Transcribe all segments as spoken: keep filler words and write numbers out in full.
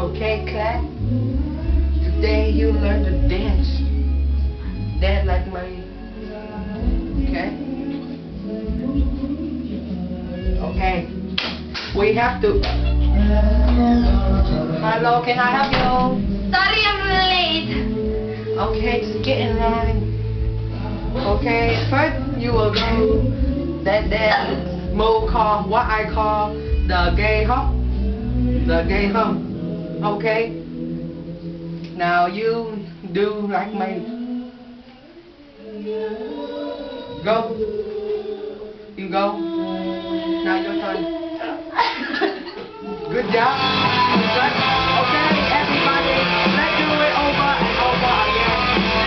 Okay, cat? Today you learn to dance. Dance like me. Okay? Okay. We have to... Hello, can I help you? Sorry I'm late. Okay, just get in line. Okay, first you will go that that move called what I call the gay hump. The gay hump. Okay? Now you do like me. Go. You go. Now your turn. Good job. Good. Okay, everybody, let's do it over and over again.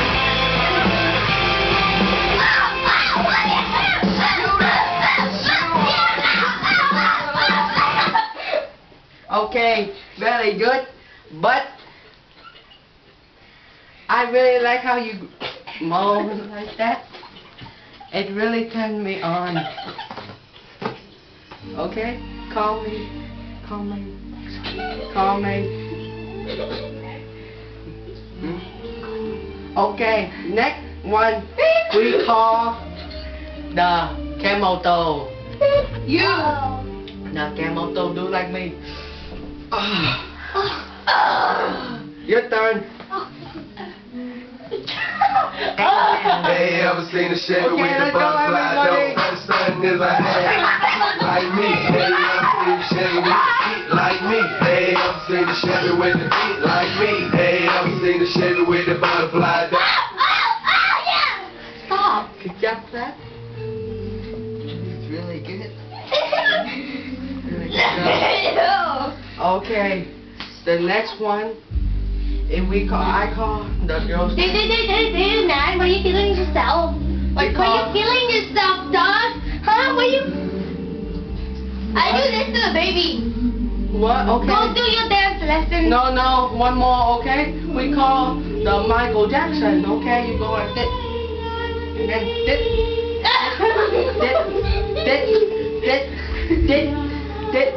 Okay, very good. But I really like how you moan like that. It really turned me on. Okay, call me, call me, call me. Hmm? Okay, next one we call the Cameltoe. You, the Cameltoe, do like me. Your turn. Hey, ever seen a Chevy Okay, with the let's go, butterfly everybody. door? Something is like, hey, like me. Hey, ever seen a Chevy with the beat like me? Hey, ever seen a Chevy with the beat like me? Hey, ever seen a Chevy with the butterfly door? Stop. Good job, Pat. It's really good. Really good job. Okay, the next one. If we call, I call the girls. Dude, dude, dude, dude, dude, man, why are you killing yourself? Why, why are you killing yourself, dog? Huh? Why you? I do this to the baby. What? Okay. Go do your dance lesson. No, no, one more, okay? We call the Michael Jackson, okay? You go like this. And then this. This. This. This. This. This.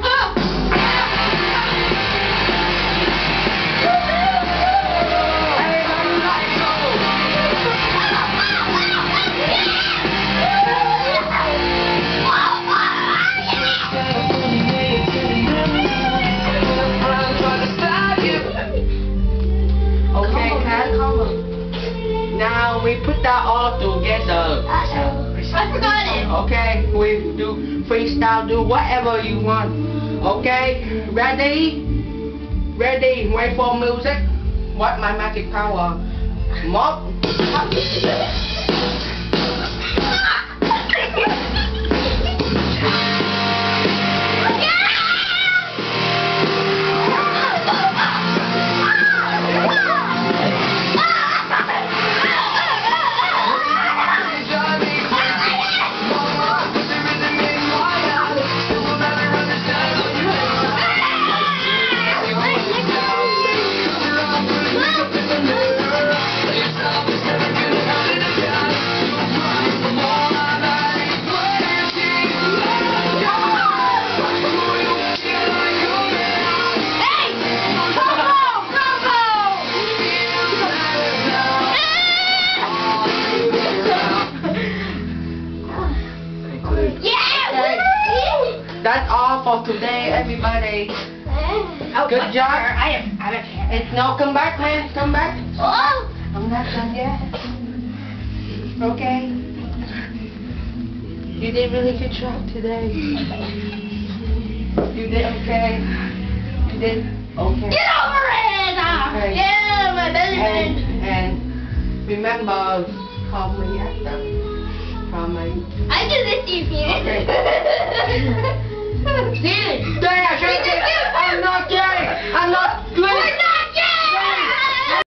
Now we put that all together. I forgot it. Okay, we do freestyle, do whatever you want. Okay, ready? Ready, wait for music. What my magic power? Mop. That's all for today, everybody. Oh, Good job. I am. I don't care. It's no, come back, man. Come back. Oh. I'm not done yet. Okay. You did really good job today. You did okay. You did okay. Get over it! Okay. Yeah, my belly And, button. and remember, call me after. Call me. I do this to you.